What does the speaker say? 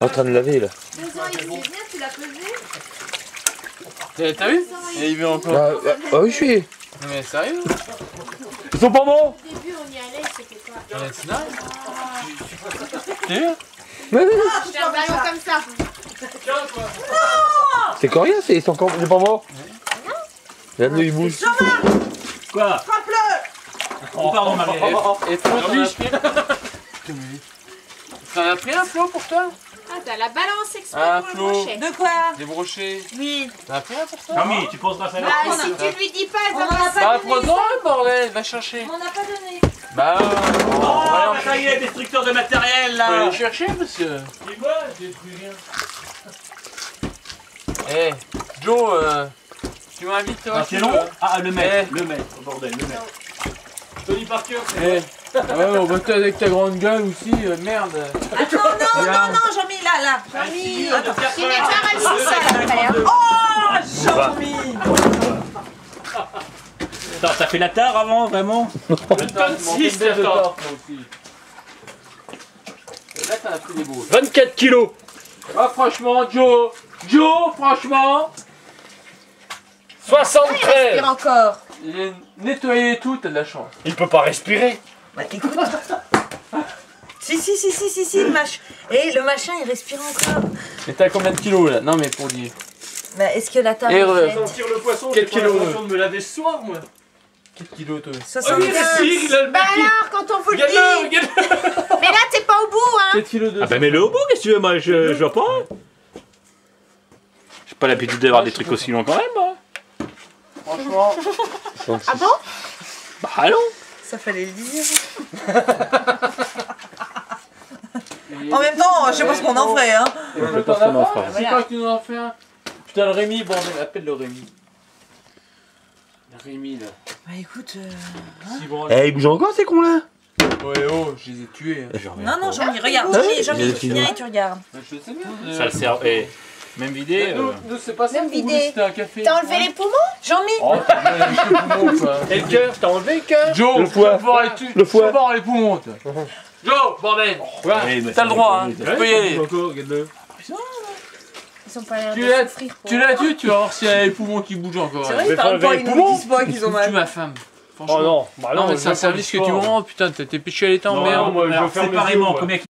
En train de laver là. 2 ans, il disait bien, tu l'as pesé. T'as vu? Et il veut encore. Ah oui, je suis. Mais sérieux? Ils sont pas bons. Au début, on y allait, c'était pas. Mais c'est dingue. T'es sûr? J'ai un ballon comme ça. C'est coréen, ils sont pas morts. Regarde-le, il bouge. Quoi? Oh, pardon, Marie-Ève. Et toi, t'en as pris? T'en as pris un, Flo, pour toi? Ah, t'as la balance exprès Ah, pour Flo. le brochet. De quoi? Des brochets. Oui. T'en as pris un pour toi? Mamie, tu poseras ça là. Bah, si tu lui dis pas, elle va On en a passer. pas Bah, donné prends-en ça. un, bordel, va chercher. On n'en a pas donné. Bah, on va Oh, aller ça y est, destructeur de matériel Faut là. aller chercher, monsieur. Tu vois, j'ai détruit rien. Eh, Joe, tu m'invites toi? Ah, c'est long? Ah, le maître, Eh. le maître, bordel, le maître. Je te dis par cœur, c'est Eh, ouais, on va toi avec ta grande gueule aussi, merde. Attends, non, Jean-Mi, là. Jean-Mi. Tu nettoieras le sous-sol après. Hein. Oh, Jean-Mi. Attends, t'as fait la tare avant, vraiment? Le tonne 6, attends. Là, t'en as pris des beaux. 24 kilos. Ah, franchement, Joe, franchement, 73. Respire encore. il est nettoyé et tout, t'as de la chance. Il peut pas respirer. Bah écoute. Si, le machin. Et le machin, il respire encore. Mais t'as combien de kilos là? Non, mais pour dire. Bah est-ce que la table Et est re- faite? Sentir le poisson, Quel j'ai pas kilo, l'impression de me laver ce soir, moi. 4 kilos, toi. 75. il a le Bah alors, quand on vous le Regarde-le, dit. regarde-le. Mais là, t'es pas au bout, hein. 4 kilos de. Ah bah mets-le au bout, qu'est-ce que tu veux, moi je vois pas. J'ai pas l'habitude d'avoir des trucs aussi longs quand même, moi. Franchement. Ah bon? Bah allons. Ça fallait le dire. En même temps, je sais pas ce qu'on en ferait, hein. Et on t'en a pas? C'est quand que tu nous en fais un? Putain, le Rémi, bon, appelle le Rémi. Le Rémi, là. Bah écoute. Si bon. Eh, ils bougent encore ces cons là. Ouais, oh, je les ai tués. Hein. Non, Jean-Mi, regarde. Jean-Mi, tu viens et tu regardes. Je sais bien. Ça le sert. Eh, même vidé. Nous, c'est pas ça Même qu'on voulait, vidé. c'était un café. T'as enlevé les poumons? Jean-Mi. Oh, t'as enlevé les poumons, quoi. Et le cœur, t'as enlevé le cœur? Joe, Le foie. tu vas voir Le foie. Tu vas voir les poumons, toi. Joe, bordel. Ouais, Oui, mais t'as le ça droit, hein. dépend, Tu peux y aller. Encore, regarde-le. Ils sont pas l'air Tu de l'as souffrir pour tu l'as tué, tu vas voir s'il y a les poumons qui bougent encore. C'est hein. vrai, Mais ils parlent faut pas, enlever ils les nous poumons. disent pas qu'ils ont Tu mal. ma femme. Franchement. Oh non, bah Non, mais je c'est un veux pas service du que tu sport. me rends, putain, t'es péché à l'étang, Non, merde. moi, je Alors, vais faire séparément, séparément, combien combien